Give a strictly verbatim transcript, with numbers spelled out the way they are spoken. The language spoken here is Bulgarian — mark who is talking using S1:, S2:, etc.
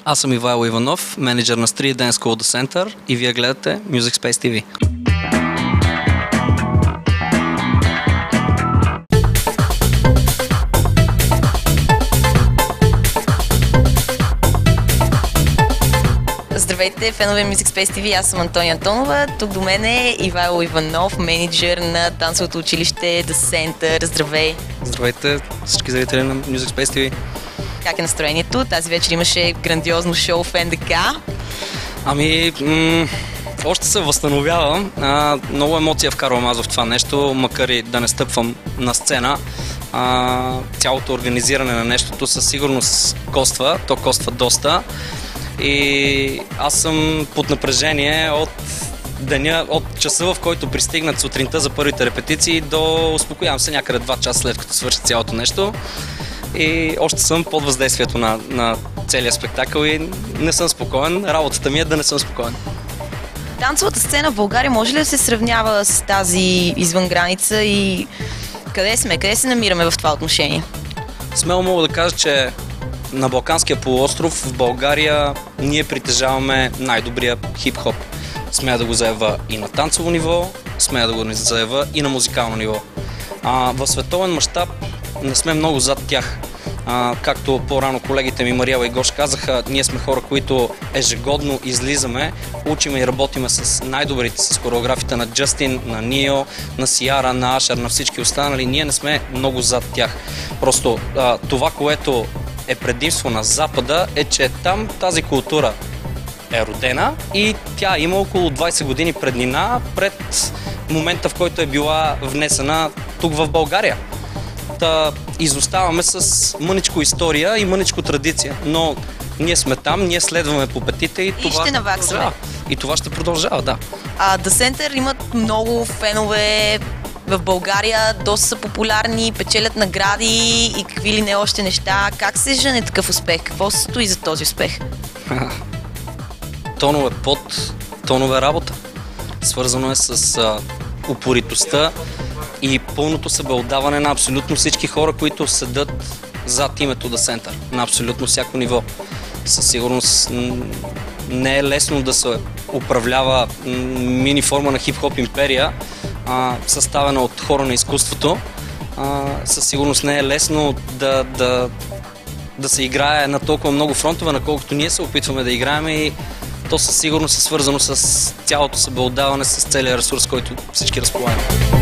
S1: Аз съм Ивайло Иванов, менеджер на Street Dance School The Center и вие гледате Music Space ти ви.
S2: Здравейте, фенове Music Space ти ви, аз съм Антония Антонова. Тук до мен е Ивайло Иванов, менеджер на танцовото училище The Center. Здравей!
S1: Здравейте всички зрители на Music Space ти ви.
S2: Как е настроението? Тази вечер имаше грандиозно шоу в Н Д К.
S1: Ами, м- още се възстановявам. А, много емоция вкарвам аз в това нещо, макар и да не стъпвам на сцена. А, цялото организиране на нещото със сигурност коства, то коства доста. И аз съм под напрежение от деня, от часа, в който пристигнат сутринта за първите репетиции, до успокоявам се някъде два часа след като свърши цялото нещо. И още съм под въздействието на, на целия спектакъл и не съм спокоен. Работата ми е да не съм спокоен.
S2: Танцовата сцена в България може ли да се сравнява с тази извън граница и къде сме? Къде се намираме в това отношение?
S1: Смело мога да кажа, че на Балканския полуостров в България ние притежаваме най-добрия хип-хоп. Смея да го заявя и на танцово ниво, смея да го заявя и на музикално ниво. А, в световен мащаб не сме много зад тях. А, както по-рано колегите ми Мариела и Гош казаха, ние сме хора, които ежегодно излизаме, учиме и работиме с най-добрите, с хореографите на Джастин, на Нио, на Сиара, на Ашер, на всички останали. Ние не сме много зад тях. Просто а, това, което е предимство на Запада, е, че там тази култура е родена и тя има около двайсет години преднина пред момента, в който е била внесена тук в България. Та изоставаме с мъничко история и мъничко традиция, но ние сме там, ние следваме по пътите и,
S2: и
S1: това
S2: ще наваксаме.
S1: И това ще продължава, да.
S2: А, The Center имат много фенове в България, доста са популярни, печелят награди и какви ли не още неща. Как се жене такъв успех? Какво се стои за този успех?
S1: Тонове под, тонове работа. Свързано е с а, упоритостта и пълното себеотдаване на абсолютно всички хора, които седат зад името The Center, на абсолютно всяко ниво. Със сигурност не е лесно да се управлява мини форма на хип-хоп империя, а, съставена от хора на изкуството. А, със сигурност не е лесно да, да, да се играе на толкова много фронтове, наколкото ние се опитваме да играем, и то със сигурност е свързано с цялото себеотдаване, с целия ресурс, който всички разполагаме.